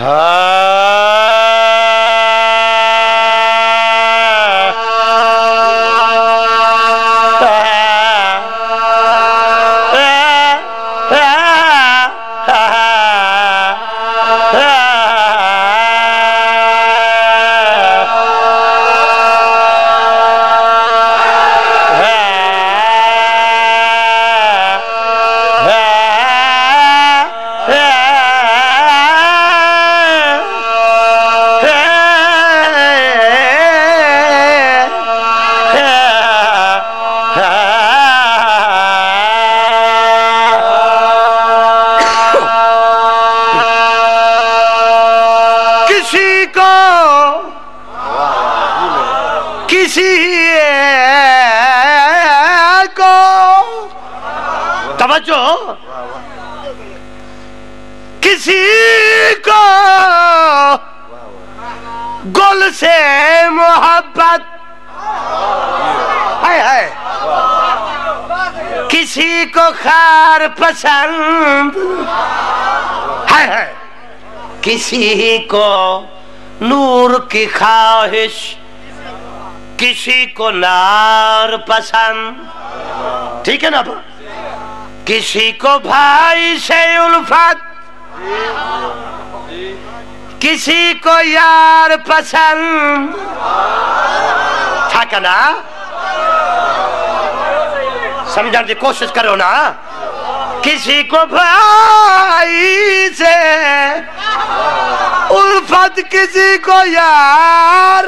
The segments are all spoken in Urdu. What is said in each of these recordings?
کسی کو گل سے محبت ہے، کسی کو خار پسند ہے، کسی کو نور کی خواہش، کسی کو نار پسند، ٹھیک ہے نا؟ کسی کو بھائی سے الفت، کسی کو یار پسند تھا کہ نا؟ سمجھنے کی کوشش کرو نا. کسی کو بھائی سے الفت، کسی کو یار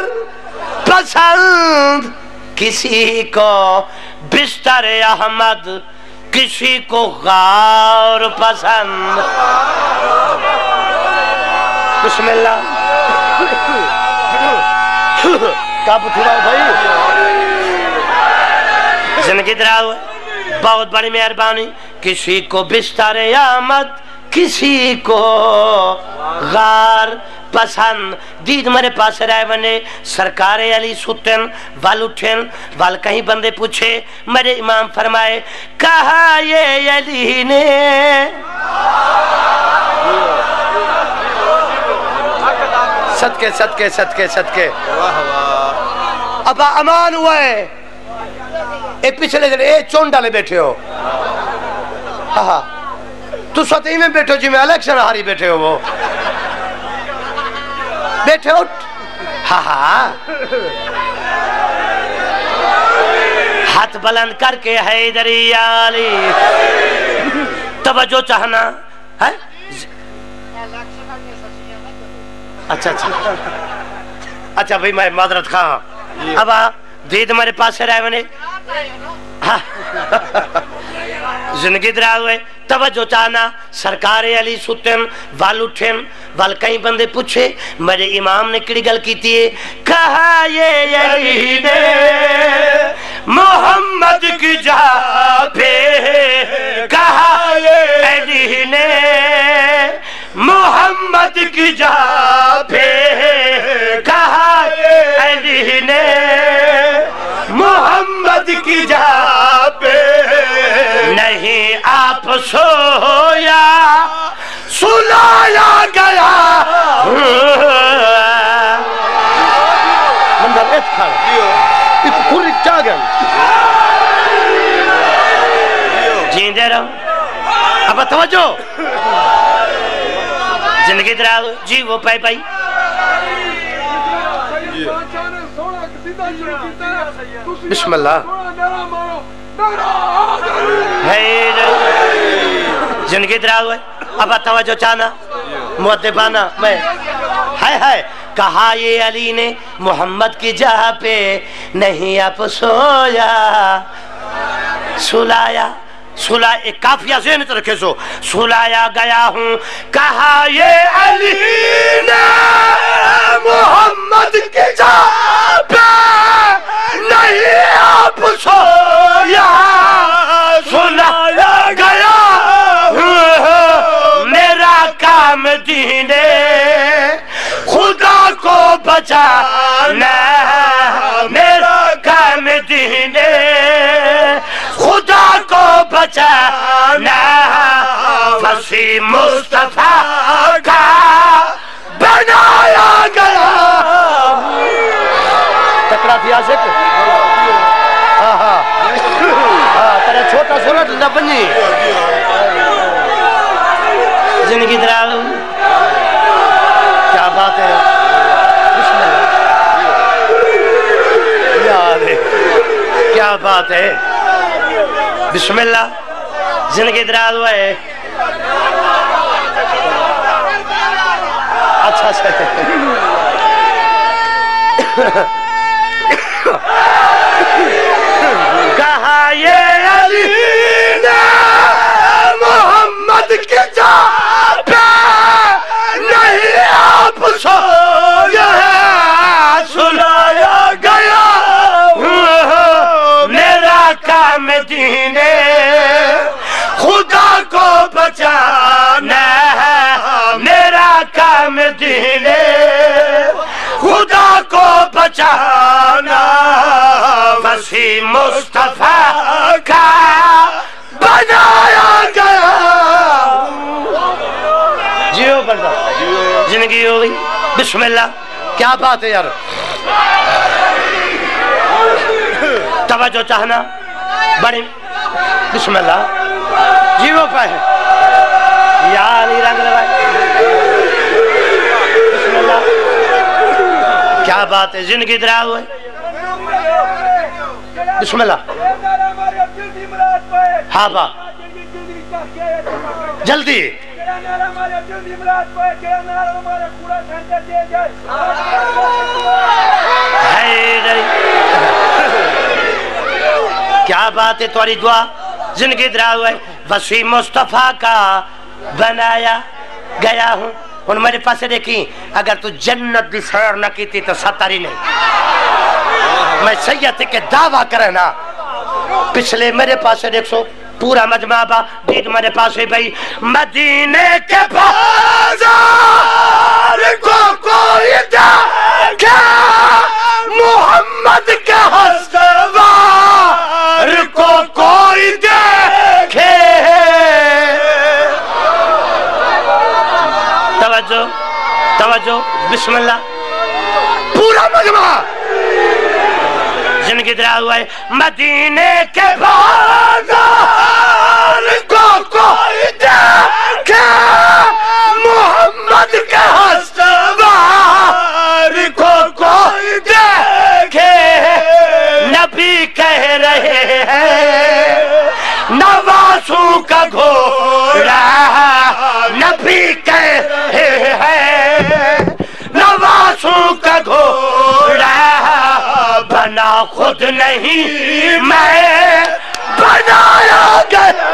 پسند، کسی کو بستر احمد، کسی کو غار پسند. بسم اللہ. کیا پوچھا بھائی؟ زندگی دراؤ بہت بڑی مہربانی. کسی کو بستر احمد، کسی کو غار پسند. دید میرے پاس رائے بنے سرکار علی ستن وال اٹھن وال کہیں بندے پوچھے. میرے امام فرمائے کہا یہ علی نے صدقے صدقے صدقے صدقے ابا امان ہوا ہے. اے پچھلے دن اے چون ڈالے بیٹھے ہو، ہاں تو سوتے میں بیٹھے ہو جی میں الیکشن ہاری بیٹھے ہو، وہ بیٹھے ہو. ہاں ہاں ہاتھ بلند کر کے حیدری علی توجہ چاہنا ہے. اچھا اچھا اچھا بھائی میں معذرت خواہ. اب دید میرے پاس سے رہے بنے زندگی درا ہوئے توجہ چاہنا. سرکار علی ستن وال اٹھن وال کئی بندے پوچھے میرے امام نے کڑی گل کی تھی. کہا یہ علی نے محمد کی جا پہ، کہا یہ علی نے محمد کی جا پہ، کہا علی نے محمد کی جا پہ. نہیں آپ سویا سلایا گیا. مندر ایت کھا اس کھولی چاگن جیندے رہو. اب توجہ زندگی درا جی وہ پائی پائی. بسم اللہ. زندگی درا ہوئے اب توجہ چاہنا مؤدبانہ میں ہائے ہائے. کہا یہ علی نے محمد کی جہاں پہ نہیں آپ سویا سلایا. سلا ایک کافیہ ذہن تو رکھے سو سلایا گیا ہوں. کہا یہ علی نے محمد کی جہاں پہ نہیں آپ سویا سلایا گیا ہوں. میرا کام دین خدا کو بچانا، میرا کام دین خدا کو بچانا. فصیح مصطفیٰ کا کیا بات ہے. بسم اللہ. زندگی دراز ہوئے. اچھا سے کہا یہ علی نے محمد کی جا پہ نہیں آپ سویا ہے سلایا گیا میرا کام دین خدا کو بچانا ہے میرا کام دین خدا کو بچانا وسیع مصطفیٰ کا بنایا گیا. جیو بردہ زندگی ہو گئی. بسم اللہ. کیا بات ہے یار. توجہ چاہنا بڑی. بسم اللہ. جیو پہ یا علی رنگ لگائے. بسم اللہ. کیا بات ہے. زندگی درا ہوئے. بسم اللہ. ہاں با جلدی. کیا بات ہے. تمہاری دعا زندگی درا ہوئے. وسیع مصطفیٰ کا بنایا گیا ہوں. ان میرے پاس دیکھیں اگر تو جنت دی سیر نہ کی تھی تو ستاری نہیں. میں سید کے دعویٰ کرنا پچھلے میرے پاس دیکھ سو پورا مجمع با دید میرے پاس بھئی مدینے کے بازار کو کوئی دیکھے محمد کے ہستوار کو کوئی دیکھے. توجہ توجہ. بسم اللہ. پورا مجمع زندگی درا ہوا ہے. مدینے کے بازار کو کوئی دیکھے محمد کے ہستوار کو کوئی دیکھے. نبی کہہ رہے ہیں نوازوں کا گھوڑا. نبی کہہ رہے ہیں نوازوں کا گھوڑا. بنا خود نہیں میں بنایا گیا.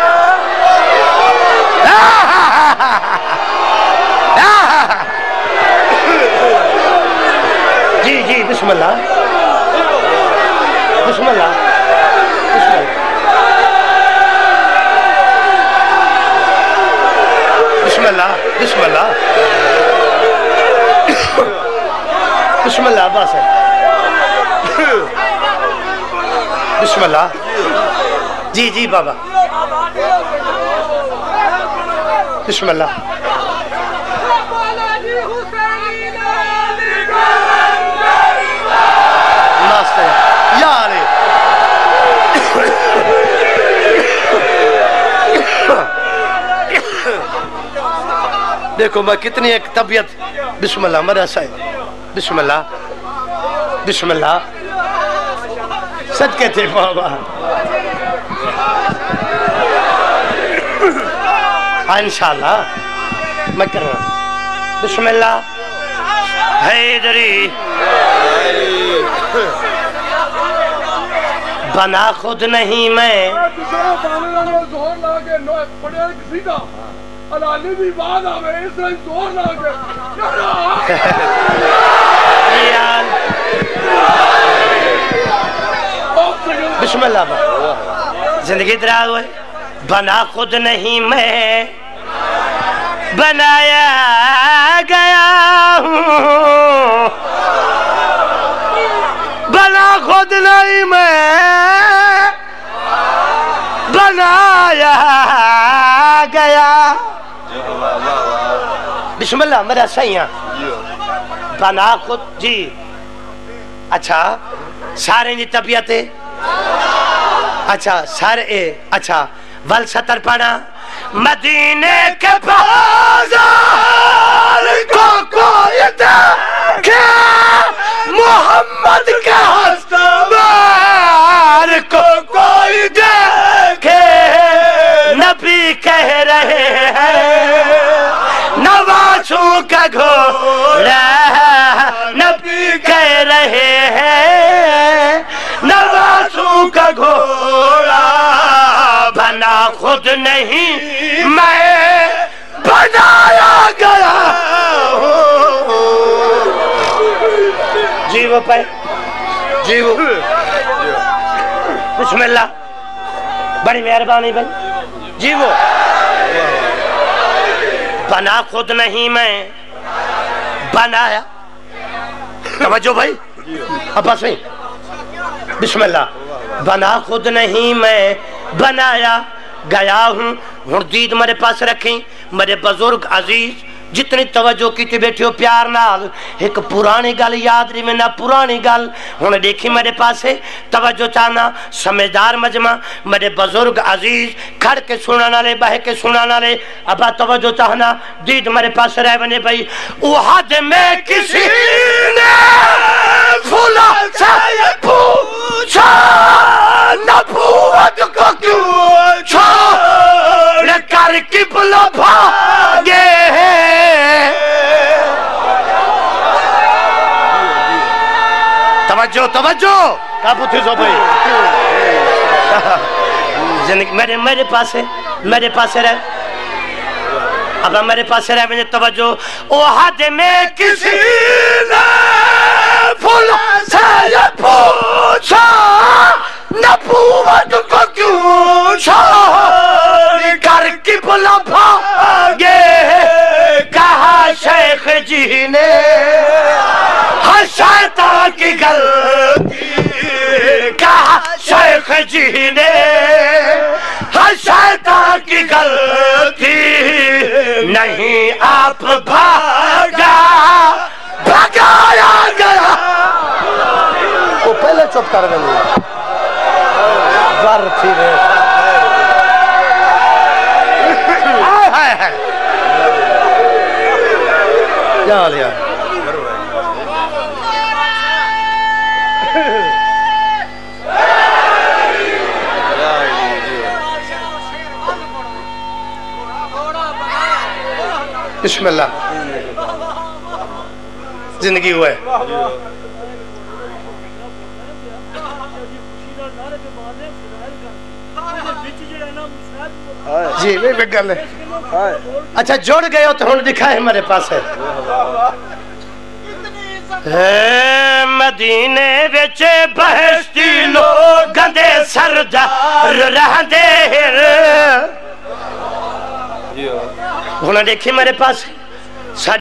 جی جی. بسم اللہ. بسم اللہ. بسم اللہ. بسم اللہ. بسم اللہ. بس ہے. بسم اللہ. جی جی بابا. بسم اللہ. مست ہے یار. دیکھو میں کتنی ایک طبیعت. بسم اللہ. مدرسہ. بسم اللہ. بسم اللہ. صدقے تھے بابا. انشاءاللہ میں کر رہا ہوں. بسم اللہ. حیدری بنا خود نہیں میں. بسم اللہ. زندگی درا ہوئے. بنا خود نہیں میں بنایا گیا ہوں. بنا خود نہیں میں بنایا گیا. بسم اللہ. میرا صحیح بنا خود. جی اچھا. سارے دی طبیعت ہے. اچھا سارے. اچھا ول ستر پڑھا. مدینے کے بازار کو کوئی دیکھے محمد کے ہستوار کو نبی کہہ رہے ہیں نوازوں کا گھوڑا بنا خود نہیں میں بنایا گیا جی وہ پہ جی وہ بسم اللہ بڑی مہربانی بھائی جی وہ بنا خود نہیں میں بنایا توجہ بھائی اب بس نہیں بسم اللہ بنا خود نہیں میں بنایا گیا ہوں دید میرے پاس رکھیں میرے بزرگ عزیز جتنی توجہ کی تھی بیٹھے ہو پیار نال ایک پرانی گل یاد رہی میں نہ پرانی گل ہوں دیکھی میرے پاس ہے توجہ چاہنا سمجھدار مجمع میرے بزرگ عزیز کھڑ کے سنانا لے بہ کے سنانا لے ابا توجہ چاہنا دید میرے پاس رہ بنے بھائی احد میں کسی نے فلا سے پوچھا نبوت کو کیوں چھوڑ کر قبلہ بھاگے توجہ توجہ کہاں پوچھو سو بھائی میرے پاس ہے رہ اب میرے پاس رہ مجھے توجہ احد میں کسی نے فلا سے پوچھا نبوت کو کیوں چھوڑ کر قبلہ بھاگے کہا شیخ جی نے ہر شیطان کی غلطی کہا شیخ جی نے ہر شیطان کی غلطی نہیں آپ بھگایا گیا وہ پہلے چپ کر گئی ور تھی رہے کیا لیا بسم اللہ زندگی ہوئے جی میں گل ہے اچھا جوڑ گئے ہو تو ہوں دکھائے ہمارے پاس ہے مدینے وچ بہشتی لوگ گندے سردار رہندے ہن دیکھی میرے پاس